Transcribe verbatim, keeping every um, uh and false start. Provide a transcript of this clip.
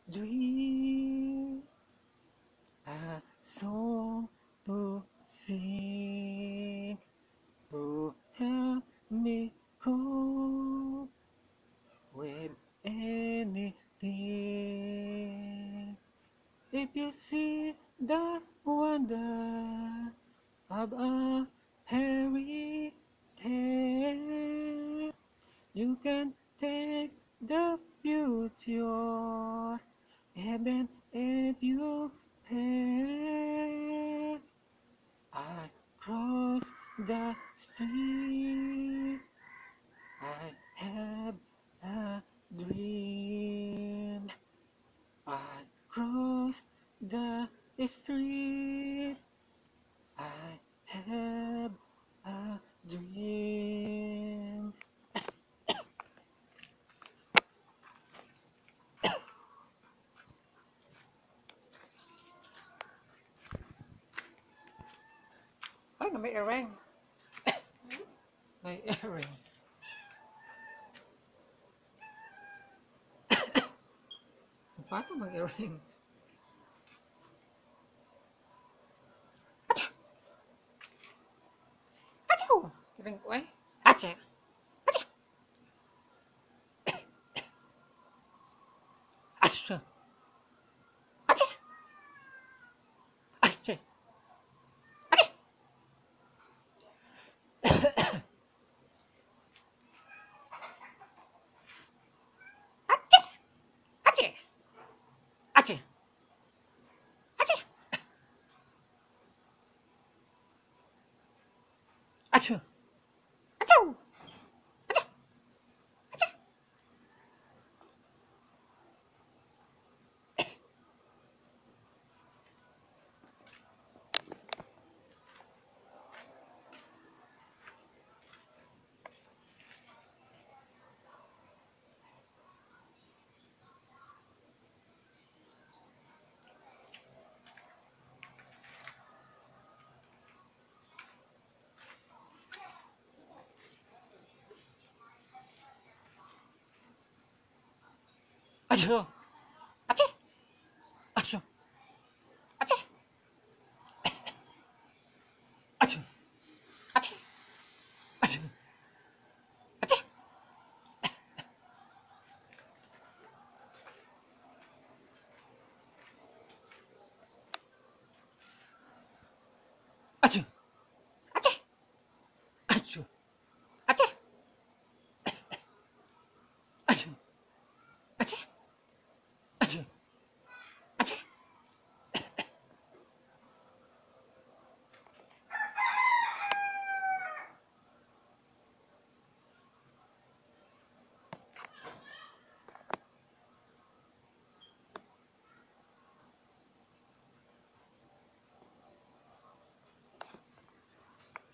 dream, a song to sing, to help me cope with anything. If you see the wonder of a fairy tale, you can take the future, even if you pay. I cross the street, I have a dream. I cross the street, I have a dream. Ay, na may earring. May earring. Paano mag-earring? Acha! Achaw! Earring ko ay. Acha! Acha! Acha! Acha! Acha! Acha! Acha! Acha! Acha! Acha! Acha! Achaw! Acha! Acha! Acha!